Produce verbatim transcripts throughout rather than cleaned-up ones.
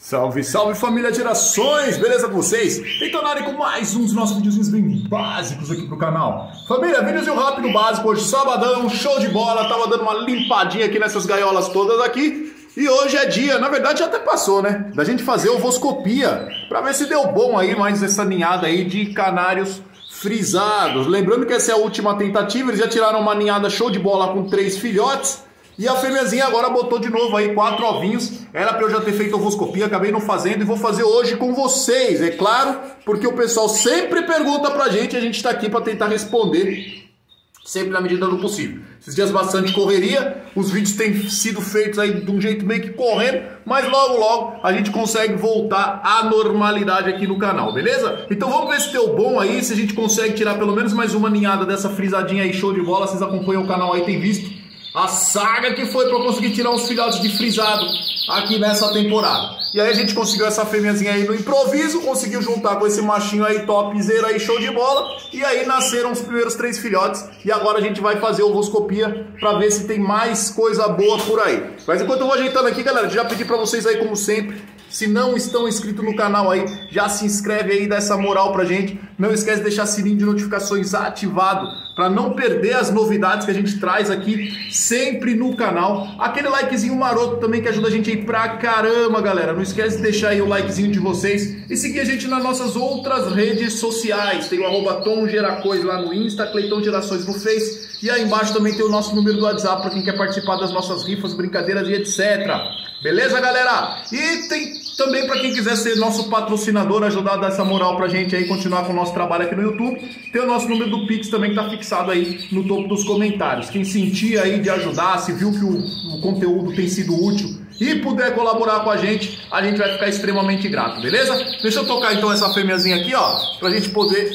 Salve, salve família Gerações, beleza com vocês? Então na área com mais um dos nossos videozinhos bem básicos aqui pro canal. Família, videozinho rápido, básico, hoje sabadão, show de bola, tava dando uma limpadinha aqui nessas gaiolas todas aqui. E hoje é dia, na verdade já até passou, né? Da gente fazer ovoscopia, pra ver se deu bom aí mais essa ninhada aí de canários frisados. Lembrando que essa é a última tentativa, eles já tiraram uma ninhada show de bola com três filhotes. E a fêmeazinha agora botou de novo aí quatro ovinhos. Era pra eu já ter feito ovoscopia, acabei não fazendo e vou fazer hoje com vocês, é claro, porque o pessoal sempre pergunta pra gente e a gente tá aqui pra tentar responder, sempre na medida do possível. Esses dias bastante correria, os vídeos têm sido feitos aí de um jeito meio que correndo, mas logo logo a gente consegue voltar à normalidade aqui no canal, beleza? Então vamos ver se deu bom aí, se a gente consegue tirar pelo menos mais uma ninhada dessa frisadinha aí, show de bola. Vocês acompanham o canal aí, tem visto a saga que foi para conseguir tirar uns filhotes de frisado aqui nessa temporada. E aí a gente conseguiu essa fêmeazinha aí no improviso, conseguiu juntar com esse machinho aí topzera aí, show de bola. E aí nasceram os primeiros três filhotes. E agora a gente vai fazer ovoscopia para ver se tem mais coisa boa por aí. Mas enquanto eu vou ajeitando aqui, galera, já pedi para vocês aí, como sempre, se não estão inscritos no canal aí, já se inscreve aí, dá essa moral pra gente. Não esquece de deixar o sininho de notificações ativado para não perder as novidades que a gente traz aqui sempre no canal. Aquele likezinho maroto também que ajuda a gente aí pra caramba, galera. Não esquece de deixar aí o likezinho de vocês e seguir a gente nas nossas outras redes sociais. Tem o arroba Tom Geracois lá no Insta, Cleiton Gerações no Face. E aí embaixo também tem o nosso número do WhatsApp para quem quer participar das nossas rifas, brincadeiras e etcétera. Beleza, galera? E tem também para quem quiser ser nosso patrocinador, ajudar a dar essa moral pra gente aí, continuar com o nosso trabalho aqui no YouTube, tem o nosso número do Pix também que tá fixado aí no topo dos comentários. Quem sentir aí de ajudar, se viu que o, o conteúdo tem sido útil e puder colaborar com a gente, a gente vai ficar extremamente grato, beleza? Deixa eu tocar então essa fêmeazinha aqui, ó, pra gente poder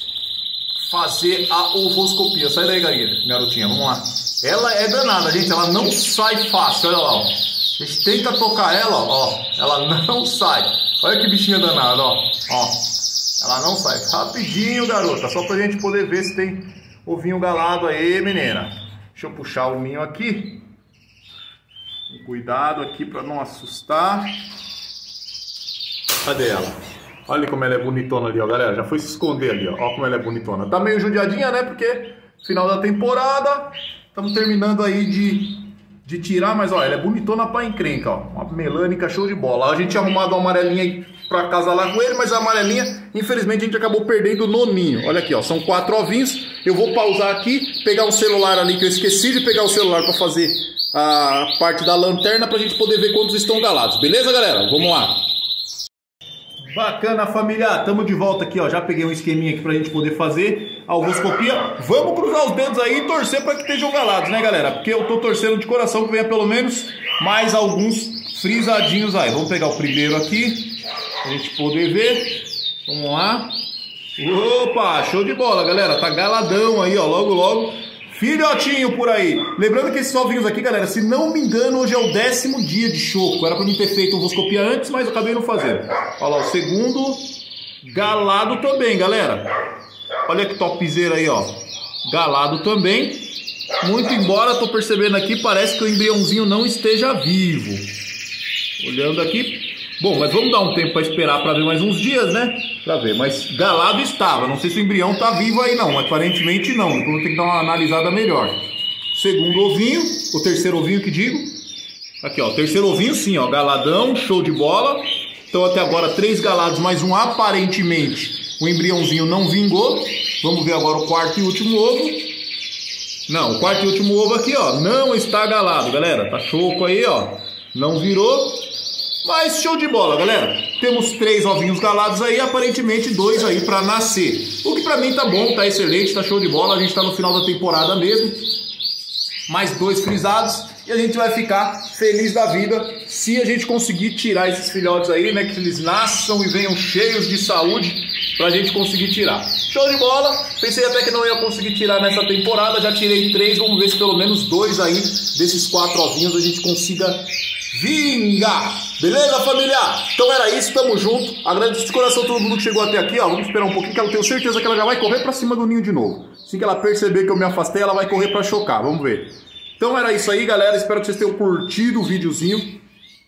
fazer a ovoscopia. Sai daí, garotinha, vamos lá. Ela é danada, gente, ela não sai fácil, olha lá, ó. A gente tenta tocar ela, ó, ela não sai. Olha que bichinha danada, ó, ó. Ela não sai. Rapidinho, garota, só pra gente poder ver se tem ovinho galado aí, menina. Deixa eu puxar o ninho aqui. Cuidado aqui pra não assustar. Cadê ela? Olha como ela é bonitona ali, ó, galera. Já foi se esconder ali, ó. Ó como ela é bonitona. Tá meio judiadinha, né? Porque final da temporada. Estamos terminando aí de... de tirar, mas ó, ela é bonitona pra encrenca, ó. Uma melânica show de bola. A gente tinha arrumado uma amarelinha aí pra casalar com ele, mas a amarelinha, infelizmente, a gente acabou perdendo no ninho. Olha aqui, ó, são quatro ovinhos. Eu vou pausar aqui, pegar o celular ali, que eu esqueci de pegar o celular pra fazer a parte da lanterna pra gente poder ver quantos estão galados. Beleza, galera? Vamos lá. Bacana, família, tamo de volta aqui, ó. Já peguei um esqueminha aqui pra gente poder fazer a ovoscopia. Vamos cruzar os dedos aí e torcer para que estejam galados, né, galera? Porque eu tô torcendo de coração que venha pelo menos mais alguns frisadinhos aí. Vamos pegar o primeiro aqui pra gente poder ver. Vamos lá. Opa, show de bola, galera. Tá galadão aí, ó. Logo, logo. Filhotinho por aí. Lembrando que esses ovinhos aqui, galera, se não me engano, hoje é o décimo dia de choco. Era pra mim ter feito ovoscopia antes, mas eu acabei não fazendo. Olha lá, o segundo galado também, galera. Olha que topzera aí, ó. Galado também. Muito embora, tô percebendo aqui, parece que o embriãozinho não esteja vivo. Olhando aqui. Bom, mas vamos dar um tempo para esperar para ver mais uns dias, né? Para ver, mas galado estava. Não sei se o embrião tá vivo aí não, mas aparentemente não. Então vou ter que dar uma analisada melhor. Segundo ovinho, o terceiro ovinho que digo. Aqui, ó, o terceiro ovinho sim, ó, galadão, show de bola. Então até agora três galados, mais um aparentemente. O embriãozinho não vingou. Vamos ver agora o quarto e último ovo. Não, o quarto e último ovo aqui, ó, não está galado, galera. Tá choco aí, ó. Não virou. Mas show de bola, galera. Temos três ovinhos galados aí, aparentemente dois aí pra nascer. O que pra mim tá bom, tá excelente, tá show de bola. A gente tá no final da temporada mesmo. Mais dois frisados e a gente vai ficar feliz da vida se a gente conseguir tirar esses filhotes aí, né? Que eles nasçam e venham cheios de saúde pra gente conseguir tirar. Show de bola. Pensei até que não ia conseguir tirar nessa temporada. Já tirei três, vamos ver se pelo menos dois aí desses quatro ovinhos a gente consiga vingar. Beleza, família? Então era isso, tamo junto. Agradeço de coração a todo mundo que chegou até aqui, ó. Vamos esperar um pouquinho que eu tenho certeza que ela já vai correr pra cima do ninho de novo. Assim que ela perceber que eu me afastei, ela vai correr pra chocar. Vamos ver. Então era isso aí, galera. Espero que vocês tenham curtido o videozinho.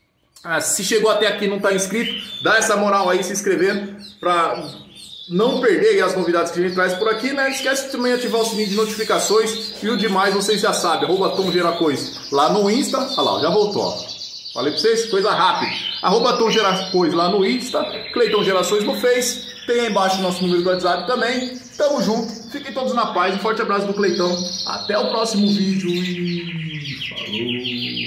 Ah, se chegou até aqui e não está inscrito, dá essa moral aí se inscrevendo para não perder as novidades que a gente traz por aqui, né? Não esquece também de ativar o sininho de notificações e o demais vocês já sabem, arroba Tom Geracois lá no Insta, olha lá, já voltou, ó. Falei pra vocês, coisa rápida. Arroba Tom Geracois lá no Insta, Cleiton Gerações no Face, tem aí embaixo o nosso número do WhatsApp também. Tamo junto, fiquem todos na paz, um forte abraço do Cleitão, até o próximo vídeo e falou!